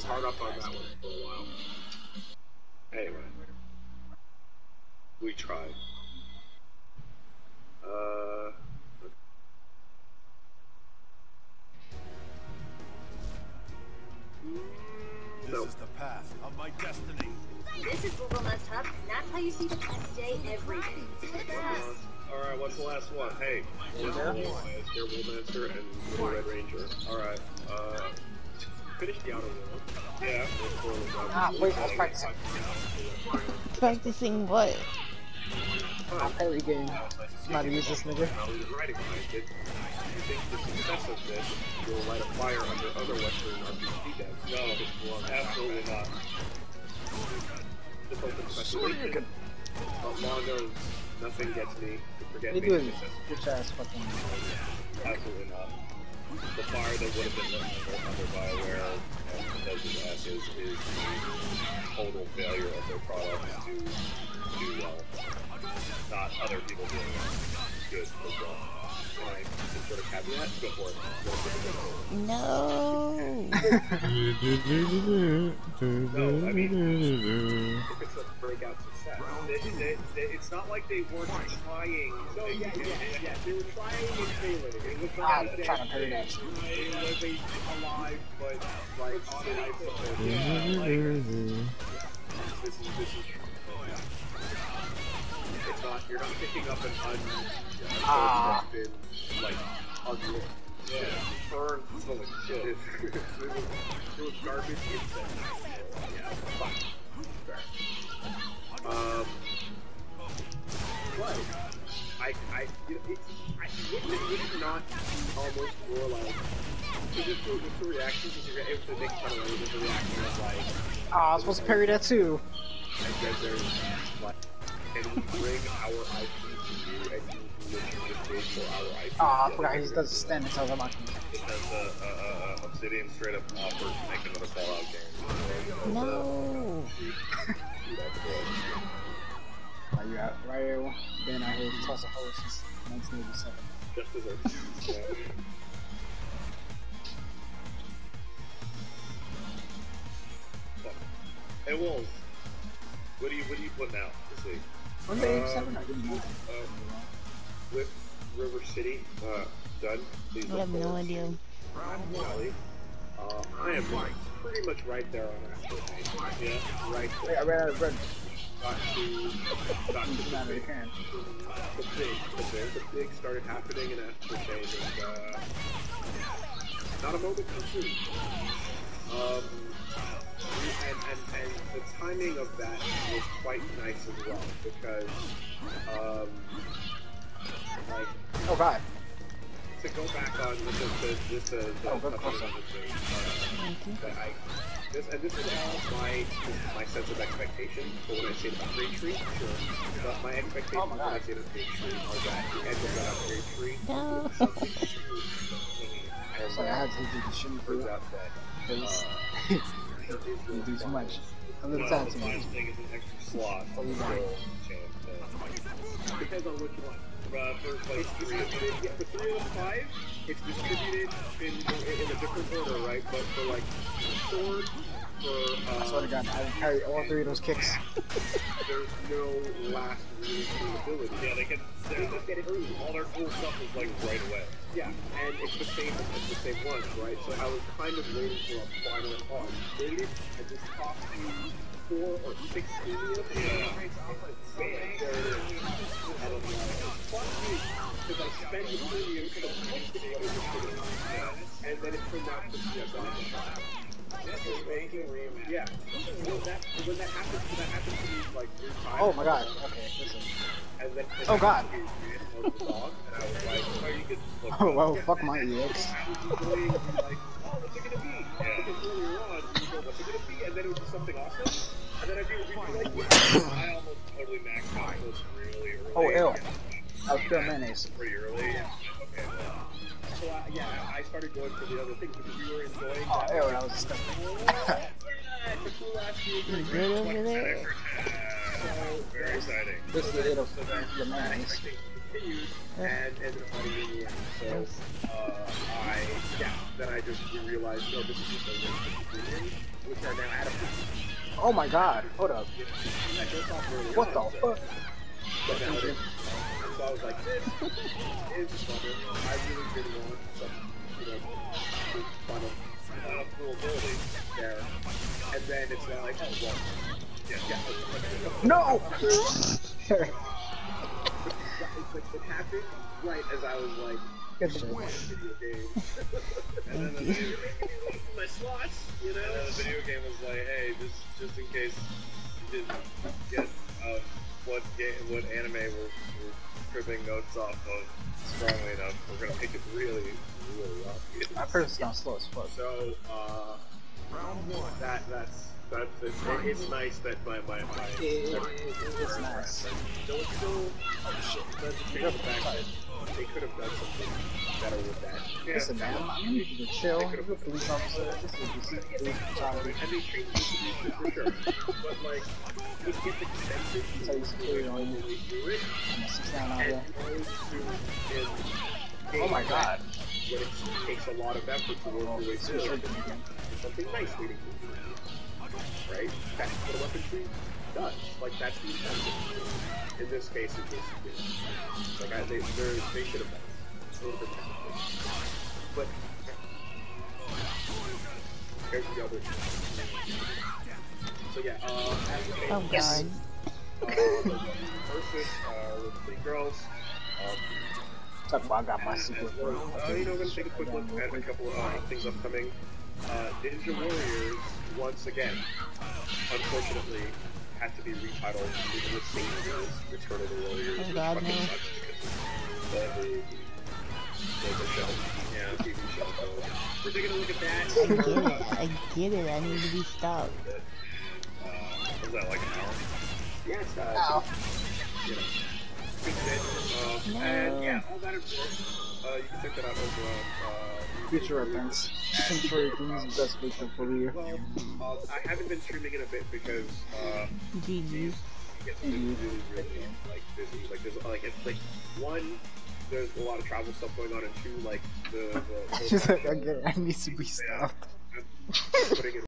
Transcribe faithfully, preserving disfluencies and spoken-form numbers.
hard up on that one for a while. Anyway, we tried. Uh. This No. is the path of my destiny. This is Google Nest Hub, and that's how you see the next day every day. Alright, what's the last one? Hey, there's Wolfmaster and Little Red Ranger. Alright, uh, finish the outer world. Yeah, Ah, wait, I was practicing. Practicing what? I'll parry game. Somebody use this nigga. I was writing behind it. You think the success of this will light a fire under other Western R P G devs? No, absolutely not. Just open speculation. But long knows nothing gets me to forget You basic doing necessities. bitch ass fucking. Absolutely not. The fire that would have been lit under BioWare and Bethesda's asses is the total failure of their products to do well. Not other people doing it good as well. Can I just sort of caveat? Go for it. Go for it. No. No, I mean, if it's a breakout success, it, it, it, it's not like they weren't trying. No, yeah, yeah, yeah, they were trying and failing. It was not Ah, like they're trying to parry that. it was a alive, but like on an iPhone. Yeah, like, this is this is. It's not. You're not picking up an un. Ah. That's been like ugly. Yeah. Burned smelling shit. It was garbage incense. Yeah, fine. Fair. Um, but I, I, you know, it's, I, wouldn't it, would it not almost more like, is it the, the reaction, because you're able to make fun of it, the reaction of like, Ah, I was supposed to parry that too. and then there's like, can we bring our I P to you, and you literally just wait for our I P? Ah, I forgot he does stand until I'm not. Because uh, uh, uh, Obsidian straight up offered to make another Fallout game. No. Are you out? Right here, been out here tossing hoes since nineteen eighty-seven. Just deserves. Yeah. Hey Wolves, what do you what do you putting out this week? Was it eighty-seven? I didn't know. Uh, with River City uh, done. Please I have look no forward idea. to Valley. Uh, I am pretty much right there on that. Yeah, right Wait, there. I ran out of bread. Got to, got to Doesn't matter, the you big, can. the big, the big, the big started happening, and after change, and uh, not a moment too soon. Um, and, and, and the timing of that was quite nice as well, because, um, like, Oh god. to go back on just the, just the, the, Oh, good the, question. uh, that I, this, and this is all my, my sense of expectation for when I say the upgrade tree, sure, but my expectations Oh my when God. I say the upgrade tree are that the end of that upgrade tree No. is something huge. It's like I had to do the shimmy for Turns it. out that, Because uh, you do too much. A little well, time the too final much. thing is an extra slot. Oh, you so, want it. uh, Depends on which one. Uh, for like three of the, yeah, for three of the five, it's distributed in, in, in a different order, right? But for like sword, for uh, I swear to god, I would carry all three of those kicks. there's no last really cool ability. Yeah, they can they just get it early. All their cool stuff is like right away. Yeah, and it's the same it's the same ones, right? So I was kind of waiting for a final boss. Waited and just tossed you four or six Helios. Yeah. I don't know. Fuck me, because I spent the premium for the price to be able to and then it turned out to be a god. Yeah. When that, when that happened, that happened to me like three times. Oh my god, okay, listen. And then, and Oh god. And I was like, oh, you could look Oh up. well, fuck my E X. Like, oh, what's it gonna be? Yeah. Because earlier on, you go, what's it gonna be? And then it was just something awesome. And then I'd be, be like, yeah. I almost totally maxed out those really early. Oh, ew. Yeah. I was pure mayonnaise. Pretty early. Yeah. Okay. So, uh, yeah, I started going for the other things because we were enjoying Oh, that. ew, that was disgusting. It's a cool ass game. Good over there. So, Very exciting. This is the hit of the mayonnaise. continued and ended up fighting in the end. So, uh, I, yeah, then I just realized, no, this is just a list of which are now adapted. Oh my god, hold up. I just thought really What the on, fuck? But now it is. So I was like, this is fun. I really did want some, you know, fun of uh, cool ability there. And then it's now like, oh, well, yeah, yeah. No! It's like, it happened right as I was like, Good shit. video game. And then the video game my slots, you know? And then the video game was like, hey, just just in case you didn't get uh, what game, what anime we're, we're tripping notes off of strongly enough, we're gonna make it really, really obvious. My person's not slow as fuck. So, uh, round one. That that's that's it's, it, it's nice that my my my. It, it, it, it's nice. So it's still oh shit. That's the fact that they could have done something better with that. Yeah. Listen, man, I'm need you to chill. You're a police officer. This is just a police brutality. And they treat you for sure. But like, it gets expensive. Tell you security on you. I'm a six down out there. Oh my god. But it takes a lot of effort to work your way through it. There's something nice waiting for you. Right? That's what weaponry does. Like, that's the incentive. In this case, it just is. Like, I, they, they should have done it. A little bit better. But, here's the other thing. So, yeah, uh, as the Oh, yes. God. Uh, versus, uh, with three girls. Um, Talk about I got my secret word. Uh, you know, we're going to take a quick look at a couple of uh, things upcoming. Uh, Ninja Warriors, once again, unfortunately, had to be retitled in the same as Return of the Warriors. Oh god, no. The, the, the, the show. Yeah, T V show. So we're taking a look at that. I get it, I get it, I need to be stopped. Uh, was that like an hour? Yeah, it's uh, Ow. You know. Uh, No. And yeah, all that is good. Uh, you can check that out over on uh, Future reference. Temporary things, best victim for you. well, uh, I haven't been streaming in a bit because uh, G G. get really, really, really like busy. Like there's like it's like one, there's a lot of travel stuff going on, and two, like the the. She's like, okay, I need to be stopped. I'm putting it